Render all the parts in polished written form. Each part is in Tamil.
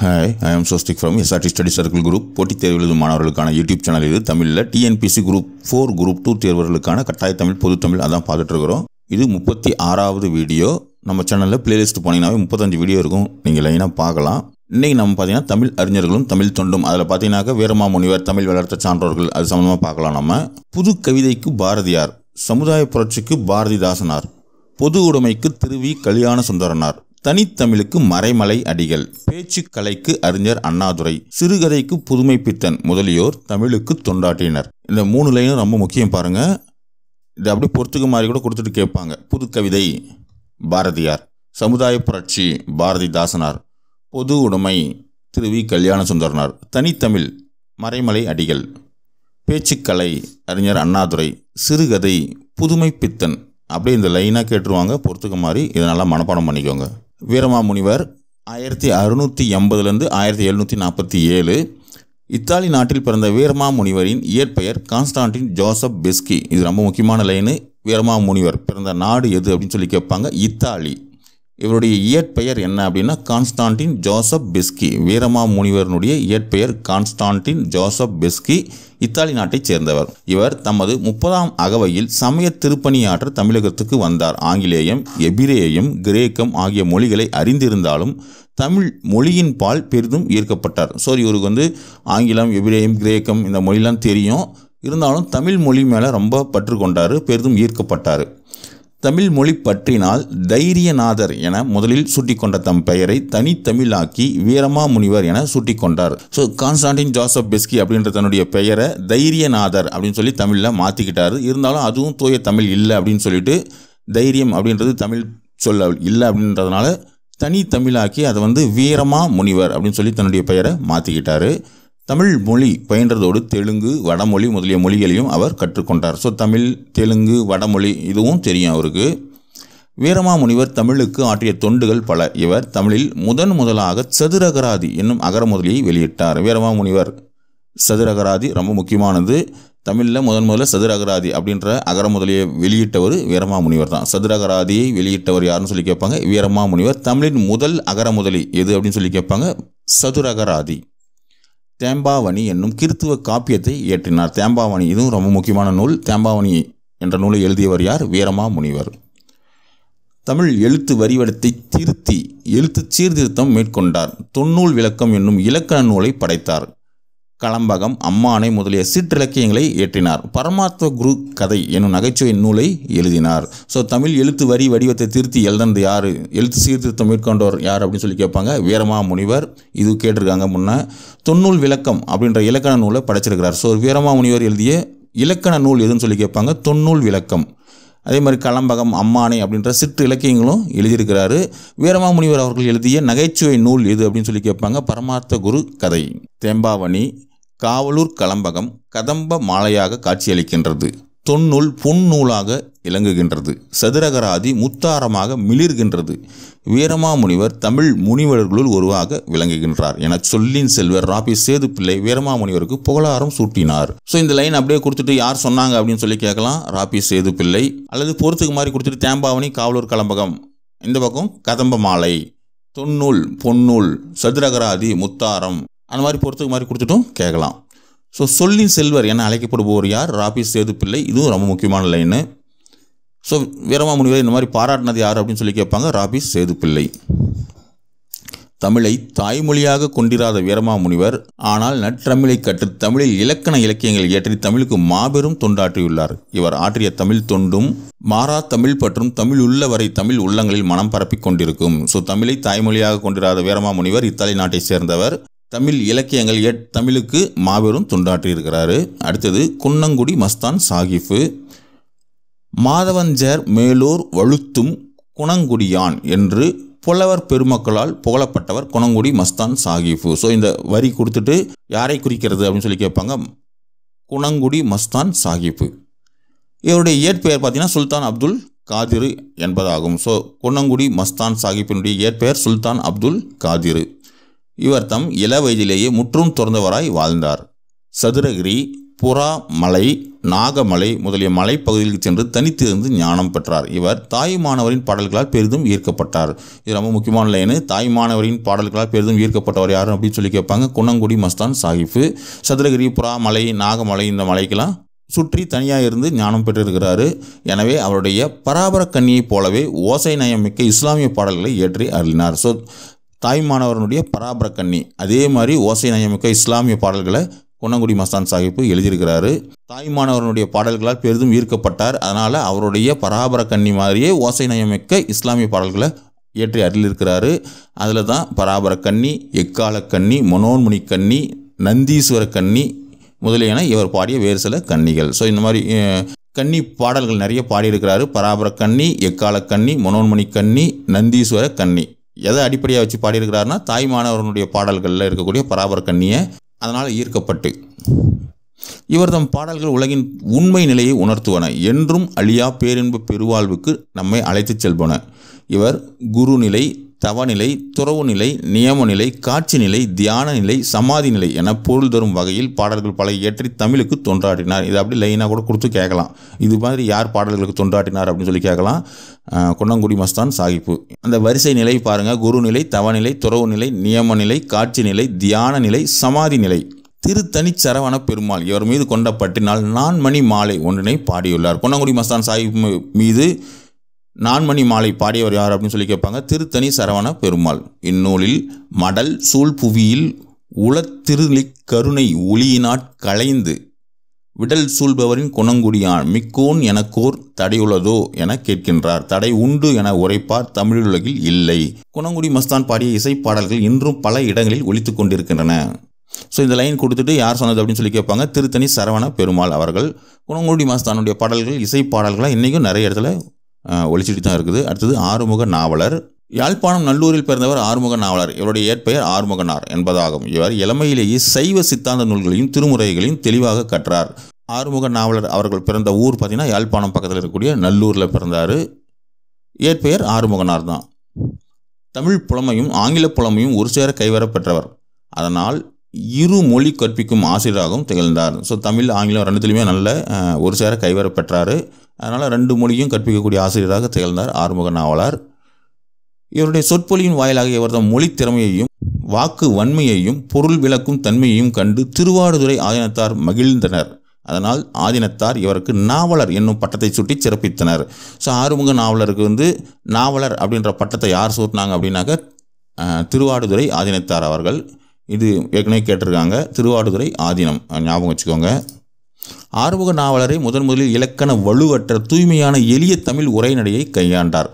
Hi, I am Swastik from SRT Study Circle Group. போட்டித் தேர்வு எழுதும் மாணவர்களுக்கான யூடியூப் சேனல் இது. தமிழில் TNPC Group 4 Group 2 தேர்வர்களுக்கான கட்டாய தமிழ் பொது தமிழ் அதான் பார்த்துட்டு இருக்கிறோம். இது 36வது வீடியோ. நம்ம சேனலில் பிளேலிஸ்ட் போனீங்கன்னாவே 35 வீடியோ இருக்கும், நீங்கள் லைனாக பார்க்கலாம். இன்றைக்கி நம்ம பார்த்தீங்கன்னா தமிழ் அறிஞர்களும் தமிழ் தொண்டும், அதில் பார்த்தீங்கன்னாக்க வீரமாமுனிவர், தமிழ் வளர்த்த சான்றோர்கள், அது சம்மந்தமாக பார்க்கலாம். நம்ம புது கவிதைக்கு பாரதியார், சமுதாய புரட்சிக்கு பாரதிதாசனார், பொது உடைமைக்கு திருவி கல்யாண சுந்தரனார், தனித்தமிழுக்கு மறைமலை அடிகள், பேச்சு கலைக்கு அறிஞர் அண்ணாதுரை, சிறுகதைக்கு புதுமை பித்தன் முதலியோர் தமிழுக்கு தொண்டாற்றினர். இந்த 3 லைனும் ரொம்ப முக்கியம் பாருங்க. இது அப்படி பொறுத்துக்கு மாதிரி கூட கொடுத்துட்டு கேட்பாங்க. புது கவிதை பாரதியார், சமுதாய புரட்சி பாரதிதாசனார், பொது உடைமை திருவி கல்யாண சுந்தரனார், தனித்தமிழ் மறைமலை அடிகள், பேச்சுக்கலை அறிஞர் அண்ணாதுரை, சிறுகதை புதுமை பித்தன். அப்படியே இந்த லைனாக கேட்டுருவாங்க, பொறுத்துக்க மாதிரி. இதை நல்லா மனப்பாடம் பண்ணிக்கோங்க. வீரமாமுனிவர் 1680 1747 இத்தாலி நாட்டில் பிறந்த வீரமாமுனிவரின் இயற்பெயர் கான்ஸ்டான்டின் ஜோசப் பெஸ்கி. இது ரொம்ப முக்கியமான லைனு. வீரமாமுனிவர் பிறந்த நாடு எது அப்படின்னு சொல்லி கேட்பாங்க. இத்தாலி. இவருடைய இயற்பெயர் என்ன அப்படின்னா கான்ஸ்டான்டின் ஜோசப் பெஸ்கி. வீரமாமுனிவருடைய இயற்பெயர் கான்ஸ்டான்டின் ஜோசப் பெஸ்கி, இத்தாலி நாட்டைச் சேர்ந்தவர். இவர் தமது 30ஆம் அகவையில் சமய திருப்பணியாற்ற தமிழகத்துக்கு வந்தார். ஆங்கிலேயம், எபிரேயம், கிரேக்கம் ஆகிய மொழிகளை அறிந்திருந்தாலும் தமிழ் மொழியின் பால் பெரிதும் ஈர்க்கப்பட்டார். இவருக்கு ஆங்கிலம், எபிரேயம், கிரேக்கம் இந்த மொழிலாம் தெரியும். இருந்தாலும் தமிழ் மொழி மேலே ரொம்ப பற்று கொண்டார், பெரிதும் ஈர்க்கப்பட்டார். தமிழ் மொழி பற்றினால் தைரியநாதர் என முதலில் சூட்டிக்கொண்ட தம் பெயரை தனித்தமிழாக்கி வீரமாமுனிவர் என சூட்டிக்கொண்டார். கான்ஸ்டான்டின் ஜோசப் பெஸ்கி அப்படின்ற தன்னுடைய பெயரை தைரியநாதர் அப்படின்னு சொல்லி தமிழில் மாற்றிக்கிட்டார். இருந்தாலும் அதுவும் தூய தமிழ் இல்லை அப்படின்னு சொல்லிட்டு, தைரியம் அப்படின்றது தமிழ் சொல்ல இல்லை அப்படின்றதுனால தனித்தமிழாக்கி அதை வீரமாமுனிவர் அப்படின்னு சொல்லி தன்னுடைய பெயரை மாற்றிக்கிட்டார். தமிழ் மொழி பயின்றதோடு தெலுங்கு, வடமொழி முதலிய மொழிகளையும் அவர் கற்றுக்கொண்டார். தமிழ், தெலுங்கு, வடமொழி இதுவும் தெரியும் அவருக்கு. வீரமாமுனிவர் தமிழுக்கு ஆற்றிய தொண்டுகள் பல. இவர் தமிழில் முதலாக சதுரகராதி என்னும் அகரமுதலியை வெளியிட்டார். வீரமாமுனிவர் சதுரகராதி ரொம்ப முக்கியமானது. தமிழில் முதல்ல சதுரகராதி அப்படின்ற அகரமுதலியை வெளியிட்டவர் வீரமாமுனிவர் தான். சதுரகராதியை வெளியிட்டவர் யாருன்னு சொல்லி கேட்பாங்க, வீரமாமுனிவர். தமிழின் முதல் அகரமுதலி எது அப்படின்னு சொல்லி கேட்பாங்க, சதுரகராதி. தேம்பாவணி என்னும் கிறித்துவ காப்பியத்தை இயற்றினார். தேம்பாவணி இதுவும் ரொம்ப முக்கியமான நூல். தேம்பாவணி என்ற நூலை எழுதியவர் யார்? வீரமாமுனிவர். தமிழ் எழுத்து வரிவடத்தை திருத்தி எழுத்து சீர்திருத்தம் மேற்கொண்டார். தொன்னூல் விளக்கம் என்னும் இலக்கண நூலை படைத்தார். களம்பகம், அம்மானை முதலிய சிற்றிலக்கியங்களை இயற்றினார். பரமாத்ம குரு கதை என்னும் நகைச்சுவை நூலை எழுதினார். தமிழ் எழுத்து வரி வடிவத்தை திருத்தி எழுதுனது யார்? எழுத்து சீர்திருத்தம் மேற்கொண்டவர் யார் அப்படின்னு சொல்லி கேட்பாங்க, வீரமாமுனிவர். இது கேட்டிருக்காங்க முன்ன. தொன்னூல் விளக்கம் அப்படின்ற இலக்கண நூலை படைச்சிருக்கிறார். வீரமாமுனிவர் எழுதிய இலக்கண நூல் எதுன்னு சொல்லி கேட்பாங்க, தொன்னூல் விளக்கம். அதே மாதிரி களம்பகம், அம்மானை அப்படின்ற சிற்று இலக்கியங்களும் எழுதியிருக்கிறாரு. வீரமாமுனிவர் அவர்கள் எழுதிய நகைச்சுவை நூல் எது அப்படின்னு சொல்லி கேட்பாங்க, பரமார்த்த குரு கதை. தேம்பாவணி காவலூர் களம்பகம் கதம்ப மாலையாக காட்சியளிக்கின்றது. தொன்னூல் பொன்னூலாக இலங்குகின்றது. சதுரகராதி முத்தாரமாக மிளிர்கின்றது. வீரமாமுனிவர் தமிழ் முனிவர்களுள் ஒருவாக விளங்குகின்றார் என சொல்லின் செல்வர் ராபி சேதுப்பிள்ளை வீரமாமுனிவருக்கு புகழாரம் சூட்டினார். இந்த லைன் அப்படியே கொடுத்துட்டு யார் சொன்னாங்க அப்படின்னு சொல்லி கேட்கலாம், ராபி சேதுப்பிள்ளை. அல்லது பொறுத்துக்கு மாதிரி கொடுத்துட்டு தேம்பாவணி காவலூர் களம்பகம், இந்த பக்கம் கதம்ப மாலை, தொன்னூல் பொன்னூல், சதுரகராதி முத்தாரம், அந்த மாதிரி பொறுத்துக்கு மாதிரி கொடுத்துட்டும் கேட்கலாம். சொல்லின் செல்வர் என அழைக்கப்படுபவர் யார்? ராபி சேதுப்பிள்ளை. இதுவும் ரொம்ப முக்கியமான லைனு. வீரமாமுனிவர் இந்த மாதிரி பாராட்டினது யார் அப்படின்னு சொல்லி கேட்பாங்க, ராபி சேதுப்பிள்ளை. தமிழை தாய்மொழியாக கொண்டிராத வீரமாமுனிவர் ஆனால் நற்றமிழை கற்று தமிழில் இலக்கண இலக்கியங்கள் இயற்றி தமிழுக்கு மாபெரும் தொண்டாற்றியுள்ளார். இவர் ஆற்றிய தமிழ் தொண்டும் மாறா தமிழ் பற்றும் தமிழ் உள்ளவரை தமிழ் உள்ளங்களில் மனம் பரப்பிக் கொண்டிருக்கும். தமிழை தாய்மொழியாக கொண்டிராத வீரமாமுனிவர் இத்தாலி நாட்டை சேர்ந்தவர். தமிழ் இலக்கியங்கள் தமிழுக்கு மாபெரும் தொண்டாற்றியிருக்கிறாரு. அடுத்தது குன்னங்குடி மஸ்தான் சாகிஃபு. மாதவஞ்சர் மேலூர் வழுத்தும் குணங்குடியான் என்று புலவர் பெருமக்களால் புகழப்பட்டவர் குணங்குடி மஸ்தான் சாகிஃபு. இந்த வரி கொடுத்துட்டு யாரை குறிக்கிறது அப்படின்னு சொல்லி கேட்பாங்க, குணங்குடி மஸ்தான் சாகிஃபு. இவருடைய இயற்பெயர் பார்த்தீங்கன்னா சுல்தான் அப்துல் காதிர் என்பதாகும். குணங்குடி மஸ்தான் சாகிப்பினுடைய இயற்பெயர் சுல்தான் அப்துல் காதிர். இவர் தம் இள வயதிலேயே முற்றும் துறந்தவராய் வாழ்ந்தார். சதுரகிரி, புறா மலை நாகமலை முதலிய மலைப்பகுதிகளுக்கு சென்று தனித்திருந்து ஞானம் பெற்றார். இவர் தாயுமானவரின் பாடல்களால் பெரிதும் ஈர்க்கப்பட்டார். இது ரொம்ப முக்கியமான லைனு. தாயுமானவரின் பாடல்களால் பெரிதும் ஈர்க்கப்பட்டவர் யார் அப்படின்னு சொல்லி கேட்பாங்க. குன்னங்குடி மஸ்தான் சாஹிப்பு. சதுரகிரி, புறா மலை, நாகமலை இந்த மலைக்கெல்லாம் சுற்றி தனியாக இருந்து ஞானம் பெற்றிருக்கிறாரு. எனவே அவருடைய பராபர கன்னியைப் போலவே ஓசை நயமிக்க இஸ்லாமிய பாடல்களை இயற்றி அருளினார். ஸோ தாய்மானவரனுடைய பராபர கன்னி அதே மாதிரி ஓசை நயமிக்க இஸ்லாமிய பாடல்களை குன்னங்குடி மஸ்தான் சாஹிப்பு எழுதியிருக்கிறாரு. தாய்மானவரனுடைய பாடல்களால் பெரிதும் ஈர்க்கப்பட்டார். அதனால் அவருடைய பராபர கன்னி மாதிரியே ஓசை நயமிக்க இஸ்லாமிய பாடல்களை இயற்றி அருளியிருக்கிறாரு. அதில் தான் பராபர கன்னி, எக்கால கன்னி, மனோன்முனி கன்னி, நந்தீஸ்வர கன்னி முதலியன இவர் பாடிய வேறு சில கன்னிகள். ஸோ இந்த மாதிரி கன்னி பாடல்கள் நிறைய பாடியிருக்கிறாரு. பராபர கன்னி, எக்கால கன்னி, மனோன்மணி கன்னி, நந்தீஸ்வர கன்னி. எதை அடிப்படையாக வச்சு பாடியிருக்கிறாருன்னா தாய்மானவரனுடைய பாடல்களில் இருக்கக்கூடிய பராபர கன்னியை அதனால் ஈர்க்கப்பட்டு இவர் தம் பாடல்கள் உலகின் உண்மை நிலையை உணர்த்துவன, என்றும் அழியா பேரின்ப பெருவாழ்வுக்கு நம்மை அழைத்துச் செல்பன. இவர் குருநிலை, தவநிலை, துறவு நிலை, நியம நிலை, காட்சி நிலை, தியான நிலை, சமாதி நிலை என பொருள் தரும் வகையில் பாடல்கள் பல இயற்றி தமிழுக்கு தொண்டாற்றினார். இது அப்படி லைனாக கூட கொடுத்து கேட்கலாம். இது மாதிரி யார் பாடல்களுக்கு தொண்டாற்றினார் அப்படின்னு சொல்லி கேட்கலாம். குன்னங்குடி மஸ்தான் சாஹிப்பு. அந்த வரிசை நிலை பாருங்கள். குருநிலை, தவநிலை, துறவு நிலை, நியம நிலை, காட்சி நிலை, தியான நிலை, சமாதி நிலை. திருத்தணி சரவண பெருமாள் இவர் மீது கொண்ட பற்றினால் நான்மணி மாலை ஒன்றினை பாடியுள்ளார். குன்னங்குடி மஸ்தான் சாஹிப் மீது நான்மணி மாலை பாடியவர் யார் அப்படின்னு சொல்லி கேட்பாங்க. திருத்தணி சரவண பெருமாள். இந்நூலில் மடல் சூழ் புவியில் உளத்திருளி கருணை ஒளியினாற் களைந்து விடல் சூழ்பவரின் குணங்குடியான் மிக்கோன் எனக்கோர் தடையுள்ளதோ என கேட்கின்றார். தடை உண்டு என உரைப்பார் தமிழுலகில் இல்லை. குணங்குடி மஸ்தான் பாடிய இசைப்பாடல்கள் இன்றும் பல இடங்களில் ஒலித்து கொண்டிருக்கின்றன. ஸோ இந்த லைன் கொடுத்துட்டு யார் சொன்னது அப்படின்னு சொல்லி கேட்பாங்க. திருத்தணி சரவண பெருமாள் அவர்கள். குணங்குடி மஸ்தானுடைய பாடல்கள் இசைப்பாடல்களாக இன்றைக்கும் நிறைய இடத்துல ஒலிச்சிட்டு தான் இருக்குது. அடுத்தது ஆறுமுக நாவலர். யாழ்ப்பாணம் நல்லூரில் பிறந்தவர் ஆறுமுக நாவலர். இவருடைய இயற்பெயர் ஆறுமுகனார் என்பதாகும். இவர் இளமையிலேயே சைவ சித்தாந்த நூல்களையும் திருமுறைகளையும் தெளிவாக கற்றார். ஆறுமுக நாவலர் அவர்கள் பிறந்த ஊர் பார்த்திங்கன்னா யாழ்ப்பாணம் பக்கத்தில் இருக்கக்கூடிய நல்லூரில் பிறந்தார். இயற்பெயர் ஆறுமுகனார் தான். தமிழ் புலமையும் ஆங்கில புலமையும் ஒரு சேர கைவர பெற்றவர். அதனால் இரு மொழி கற்பிக்கும் ஆசிரியராகவும் திகழ்ந்தார். ஸோ தமிழ் ஆங்கிலம் ரெண்டுத்துலையுமே நல்ல ஒரு சேர கைவர பெற்றார். அதனால் 2 மொழியும் கற்பிக்கக்கூடிய ஆசிரியராக திகழ்ந்தார் ஆறுமுக நாவலர். இவருடைய சொற்பொழியின் வாயிலாக இவர் தம் மொழி திறமையையும் வாக்கு வன்மையையும் பொருள் விளக்கும் தன்மையையும் கண்டு திருவாடுதுறை ஆதீனத்தார் மகிழ்ந்தனர். அதனால் ஆதீனத்தார் இவருக்கு நாவலர் என்னும் பட்டத்தை சுட்டி சிறப்பித்தனர். ஸோ ஆறுமுக நாவலருக்கு நாவலர் அப்படின்ற பட்டத்தை யார் சூட்டினாங்க அப்படின்னாக்க திருவாடுதுறை ஆதீனத்தார் அவர்கள். இது ஏற்கனவே கேட்டிருக்காங்க. திருவாடுதுறை ஆதீனம் ஞாபகம் வச்சுக்கோங்க. ஆறுமுக நாவலரை முதலில் இலக்கண வலுவற்ற தூய்மையான எளிய தமிழ் உரைநடையை கையாண்டார்.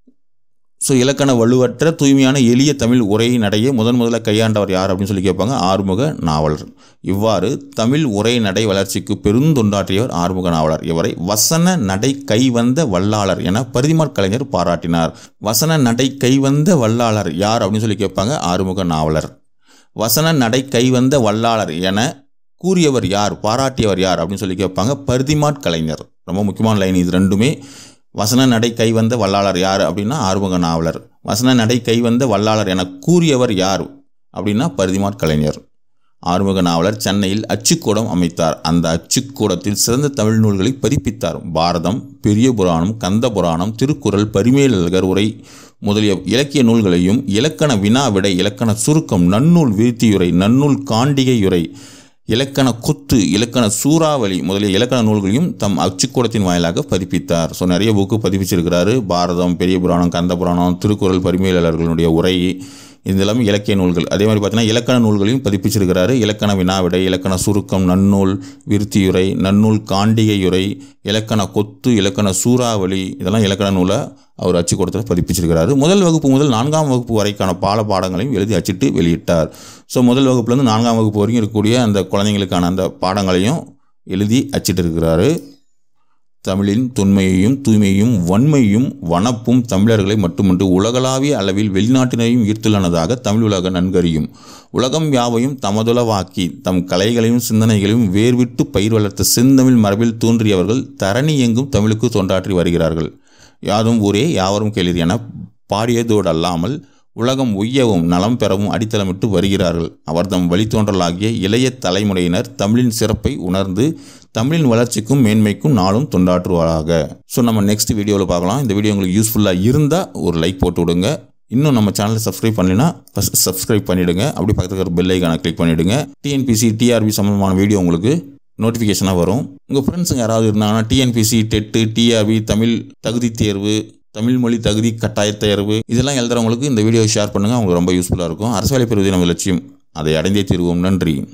ஸோ இலக்கண வலுவற்ற தூய்மையான எளிய தமிழ் உரைநடையை முதல்ல கையாண்டவர் யார் அப்படின்னு சொல்லி கேட்பாங்க. ஆறுமுக நாவலர். இவ்வாறு தமிழ் உரைநடை வளர்ச்சிக்கு பெருந்தொண்டாற்றியவர் ஆறுமுக நாவலர். இவரை வசன நடை கைவந்த வல்லாளர் என பரிதிமாற் கலைஞர் பாராட்டினார். வசன நடை கைவந்த வல்லாளர் யார் அப்படின்னு சொல்லி கேட்பாங்க. ஆறுமுக நாவலர். வசன நடை கைவந்த வல்லாளர் என கூறியவர் யார், பாராட்டியவர் யார் அப்படின்னு சொல்லி கேட்பாங்க. பரிதிமாற் கலைஞர். ரொம்ப முக்கியமான லைன் இது ரெண்டுமே. வசன நடை கைவந்த வல்லாளர் யார் அப்படின்னா ஆறுமுக நாவலர். வசன நடை கைவந்த வல்லாளர் என கூறியவர் யார் அப்படின்னா பரிதிமாற் கலைஞர். ஆறுமுக நாவலர் சென்னையில் அச்சுக்கூடம் அமைத்தார். அந்த அச்சுக்கூடத்தில் சிறந்த தமிழ் நூல்களை பதிப்பித்தார். பாரதம், பெரிய புராணம், கந்த புராணம், திருக்குறள், பரிமேலழகர் உரை முதலிய இலக்கிய நூல்களையும் இலக்கண வினா விடை, இலக்கண சுருக்கம், நன்னூல் விருத்தியுரை, நன்னூல் காண்டிகையுரை, இலக்கண கொத்து, இலக்கண சூறாவளி முதலிய இலக்கண நூல்களையும் தம் அச்சுக்கூடத்தின் வாயிலாக பதிப்பித்தார். ஸோ நிறைய புக்கு பதிப்பிச்சிருக்கிறாரு. பாரதம், பெரிய புராணம், கந்த புராணம், திருக்குறள், பரிமேலழகர்களுடைய உரை, இது எல்லாமே இலக்கிய நூல்கள். அதே மாதிரி பார்த்தீங்கன்னா இலக்கண நூல்களையும் பதிப்பிச்சிருக்கிறாரு. இலக்கண வினாவிடை, இலக்கண சுருக்கம், நன்னூல் விருத்தியுரை, நன்னூல் காண்டிகையுரை, இலக்கண கொத்து, இலக்கண சூறாவளி இதெல்லாம் இலக்கண நூலை அவர் அச்சுக்கூடத்தில் பதிப்பிச்சிருக்கிறாரு. முதல் வகுப்பு முதல் 4ஆம் வகுப்பு வரைக்கான பாடங்களையும் எழுதி அச்சிட்டு வெளியிட்டார். ஸோ முதல் வகுப்புலேருந்து 4ஆம் வகுப்பு வரைக்கும் இருக்கக்கூடிய அந்த குழந்தைங்களுக்கான அந்த பாடங்களையும் எழுதி அச்சிட்டு இருக்கிறாரு. தமிழின் தொன்மையையும் தூய்மையையும் வன்மையும் வனப்பும் தமிழர்களை மட்டுமன்று உலகளாவிய அளவில் வெளிநாட்டினரையும் ஈர்த்துள்ளனதாக தமிழ் உலக நன்கறியும். உலகம் யாவையும் தமதுளவாக்கி தம் கலைகளையும் சிந்தனைகளையும் வேர்விட்டு பயிர் வளர்த்த செந்தமிழ் மரபில் தோன்றியவர்கள் தரணி எங்கும் தமிழுக்கு தொண்டாற்றி வருகிறார்கள். யாதும் ஊரே யாவரும் கேளீர் என பாடியதோடு அல்லாமல் உலகம் உய்யவும் நலம் பெறவும் அடித்தளமிட்டு வருகிறார்கள். அவர்தம் வழித்தோன்றலாகிய இளைய தலைமுறையினர் தமிழின் சிறப்பை உணர்ந்து தமிழின் வளர்ச்சிக்கும் மேன்மைக்கும் நாளும் தொண்டாற்றுவாராக. ஸோ நம்ம நெக்ஸ்ட் வீடியோவில் பார்க்கலாம். இந்த வீடியோ உங்களுக்கு யூஸ்ஃபுல்லாக இருந்தால் ஒரு லைக் போட்டு விடுங்க. இன்னும் நம்ம சேனலை சப்ஸ்கிரைப் பண்ணலைன்னா ஃபஸ்ட் சப்ஸ்கிரைப் பண்ணிவிடுங்க. அப்படி பக்கத்துக்கு ஒரு பெல் ஐக்கானை கிளிக் பண்ணிவிடுங்க. டிஎன்பிசி டிஆர்பி சம்மந்தமான வீடியோ உங்களுக்கு நோட்டிஃபிகேஷனாக வரும். உங்கள் ஃப்ரெண்ட்ஸுங்க யாராவது இருந்தாங்கன்னா டிஎன்பிசி டெட்டு டிஆர்பி தமிழ் தகுதி தேர்வு தமிழ் மொழி தகுதி கட்டாய தேர்வு இதெல்லாம் எழுதுறவங்களுக்கு இந்த வீடியோவை ஷேர் பண்ணுங்கள். அவங்களுக்கு ரொம்ப யூஸ்ஃபுல்லாக இருக்கும். அரசு வேலை பெறுவதே நம்ம லட்சியம். அதை அடைந்தே தீர்வோம். நன்றி.